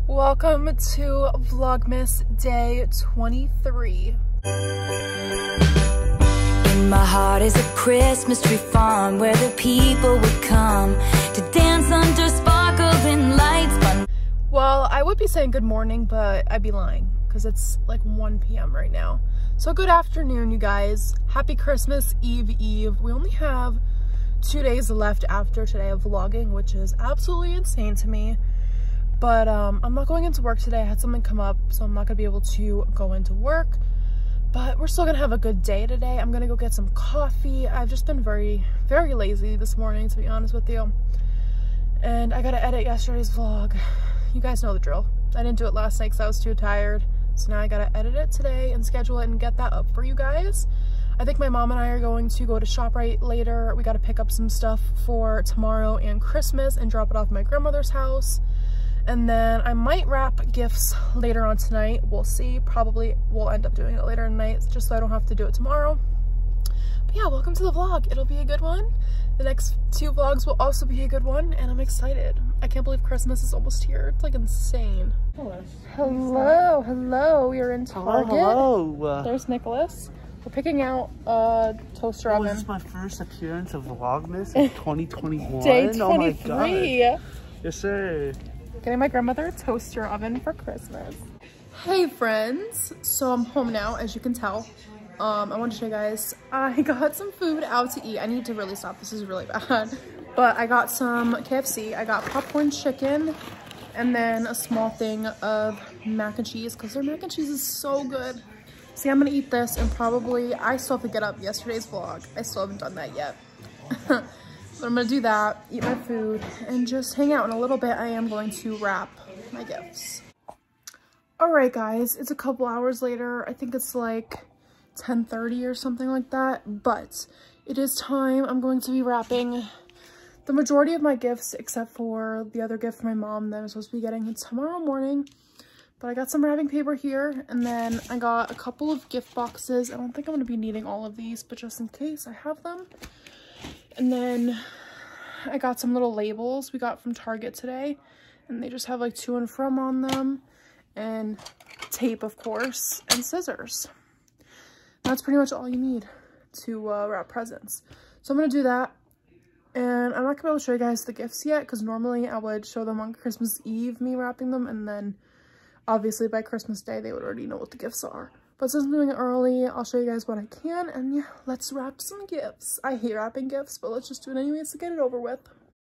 Welcome to Vlogmas Day 23. In my heart is a Christmas tree farm where the people would come to dance under sparkling lights. Well, I would be saying good morning, but I'd be lying because it's like 1 p.m. right now. So good afternoon, you guys. Happy Christmas Eve. We only have 2 days left after today of vlogging, which is absolutely insane to me. But I'm not going into work today. I had something come up, so I'm not gonna be able to go into work. But we're still gonna have a good day today. I'm gonna go get some coffee. I've just been very, very lazy this morning, to be honest with you. And I gotta edit yesterday's vlog. You guys know the drill. I didn't do it last night because I was too tired. So now I gotta edit it today and schedule it and get that up for you guys. I think my mom and I are going to go to ShopRite later. We gotta pick up some stuff for tomorrow and Christmas and drop it off at my grandmother's house. And then I might wrap gifts later on tonight. We'll see. Probably we'll end up doing it later tonight just so I don't have to do it tomorrow. But yeah, welcome to the vlog. It'll be a good one. The next 2 vlogs will also be a good one, and I'm excited. I can't believe Christmas is almost here. It's like insane. Hello, hello. We are in Target. Hello. There's Nicholas. We're picking out a toaster oven. This is my first appearance of Vlogmas in 2021. Day 23. Oh my god. Yes, sir. Getting my grandmother a toaster oven for Christmas. Hey friends, so I'm home now, as you can tell. I want to show you guys, I got some food out to eat. I need to really stop, this is really bad. But I got some KFC, I got popcorn chicken, and then a small thing of mac and cheese, because their mac and cheese is so good. See, I'm gonna eat this, and probably, I still have to get up yesterday's vlog. I still haven't done that yet. But I'm gonna do that, eat my food, and just hang out. In a little bit, I am going to wrap my gifts. All right, guys, it's a couple hours later. I think it's like 10:30 or something like that, but it is time. I'm going to be wrapping the majority of my gifts, except for the other gift from my mom that I'm supposed to be getting tomorrow morning. But I got some wrapping paper here, and then I got a couple of gift boxes. I don't think I'm gonna be needing all of these, but just in case, I have them. And then I got some little labels we got from Target today, and they just have like to and from on them, and tape, of course, and scissors. That's pretty much all you need to wrap presents. So I'm gonna do that, and I'm not gonna be able to show you guys the gifts yet, because normally I would show them on Christmas Eve, me wrapping them, and then obviously by Christmas Day they would already know what the gifts are. But since I'm doing it early, I'll show you guys what I can, and yeah, let's wrap some gifts. I hate wrapping gifts, but let's just do it anyways to get it over with.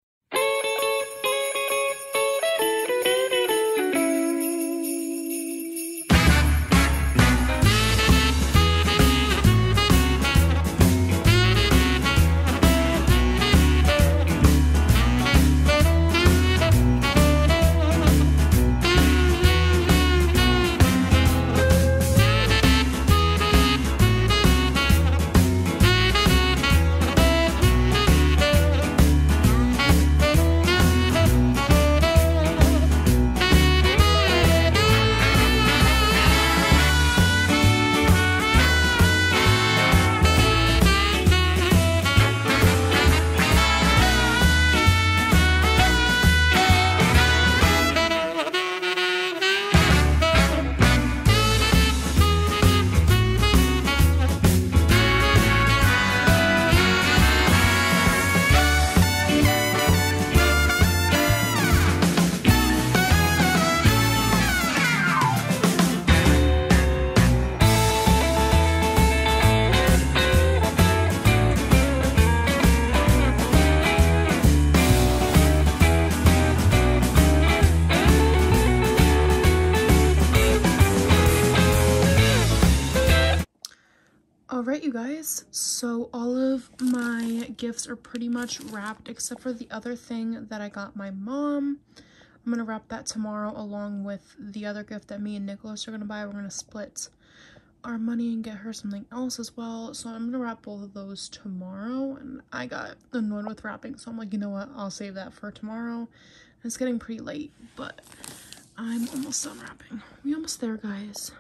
Alright, you guys, so all of my gifts are pretty much wrapped except for the other thing that I got my mom. I'm gonna wrap that tomorrow along with the other gift that me and Nicholas are gonna buy. We're gonna split our money and get her something else as well. So I'm gonna wrap both of those tomorrow, and I got annoyed with wrapping, so I'm like, you know what, I'll save that for tomorrow. It's getting pretty late, but I'm almost done wrapping. We almost there, guys.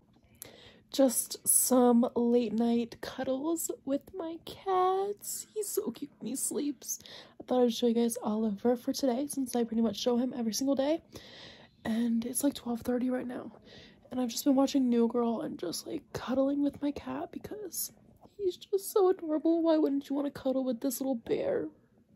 Just some late night cuddles with my cats. He's so cute when he sleeps. I thought I'd show you guys Oliver for today, since I pretty much show him every single day. and it's like 12:30 right now, and I've just been watching New Girl and just like cuddling with my cat because he's just so adorable. Why wouldn't you want to cuddle with this little bear?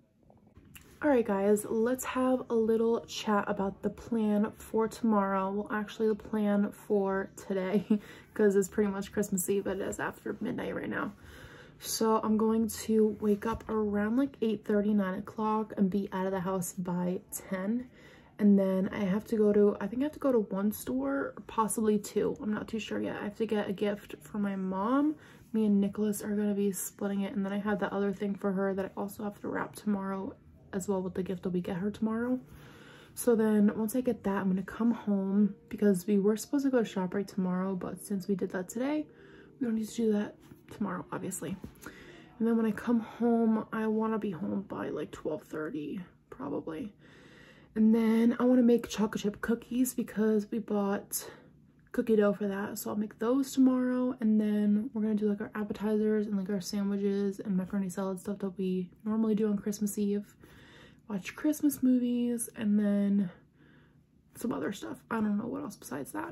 All right, guys, let's have a little chat about the plan for tomorrow. Well, actually the plan for today, because it's pretty much Christmas Eve. It is after midnight right now. So I'm going to wake up around like 8:30, 9 o'clock and be out of the house by 10. And then I have to go to, I think I have to go to one store, or possibly two. I'm not too sure yet. I have to get a gift for my mom. Me and Nicholas are going to be splitting it. And then I have the other thing for her that I also have to wrap tomorrow as well with the gift that we get her tomorrow. So then once I get that, I'm going to come home because we were supposed to go to ShopRite tomorrow. But since we did that today, we don't need to do that tomorrow, obviously. And then when I come home, I want to be home by like 12:30 probably. And then I want to make chocolate chip cookies because we bought cookie dough for that. So I'll make those tomorrow. And then we're going to do like our appetizers and like our sandwiches and macaroni salad stuff that we normally do on Christmas Eve. Watch Christmas movies and then some other stuff. I don't know what else besides that.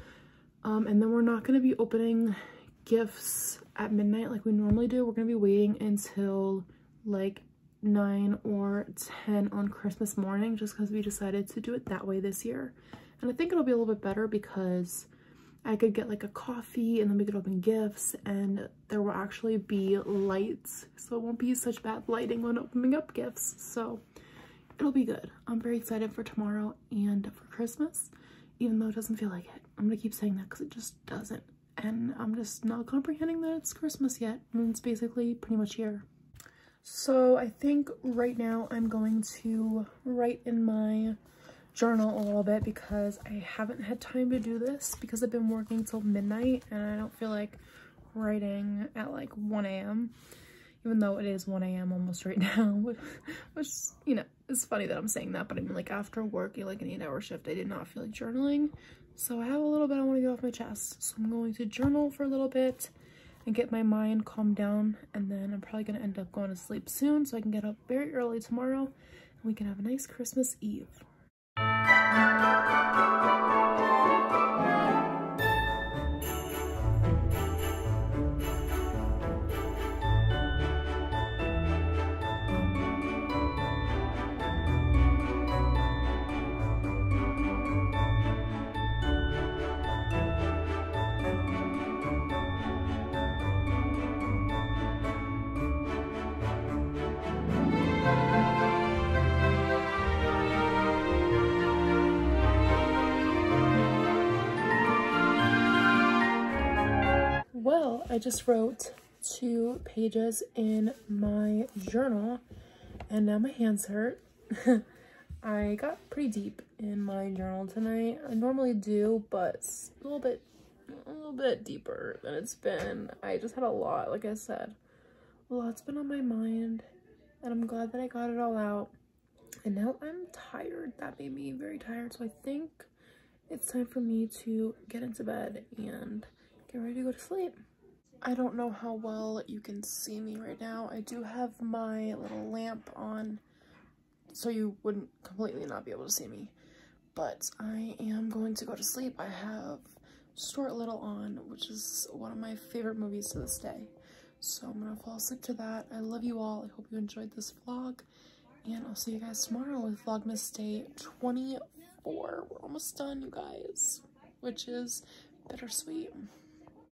And then we're not going to be opening gifts at midnight like we normally do. We're going to be waiting until like 9 or 10 on Christmas morning just because we decided to do it that way this year. And I think it'll be a little bit better because I could get like a coffee and then we could open gifts and there will actually be lights, so it won't be such bad lighting when opening up gifts. So it'll be good. I'm very excited for tomorrow and for Christmas, even though it doesn't feel like it. I'm gonna keep saying that because it just doesn't, and I'm just not comprehending that it's Christmas yet, and it's basically pretty much here. So I think right now I'm going to write in my journal a little bit because I haven't had time to do this because I've been working till midnight and I don't feel like writing at like 1 a.m. even though it is 1 a.m. almost right now, which, you know, it's funny that I'm saying that, but I mean like after working like an 8-hour shift, I did not feel like journaling. So I have a little bit I want to get off my chest. So I'm going to journal for a little bit and get my mind calmed down, and then I'm probably going to end up going to sleep soon so I can get up very early tomorrow and we can have a nice Christmas Eve. Well, I just wrote 2 pages in my journal and now my hands hurt. I got pretty deep in my journal tonight. I normally do, but it's a little bit deeper than it's been. I just had a lot, like I said. A lot's been on my mind and I'm glad that I got it all out. And now I'm tired. That made me very tired. So I think it's time for me to get into bed and get ready to go to sleep. I don't know how well you can see me right now. I do have my little lamp on so you wouldn't completely not be able to see me, but I am going to go to sleep. I have Stuart Little on, which is one of my favorite movies to this day. So I'm gonna fall asleep to that. I love you all. I hope you enjoyed this vlog, and I'll see you guys tomorrow with Vlogmas Day 24. We're almost done, you guys, which is bittersweet.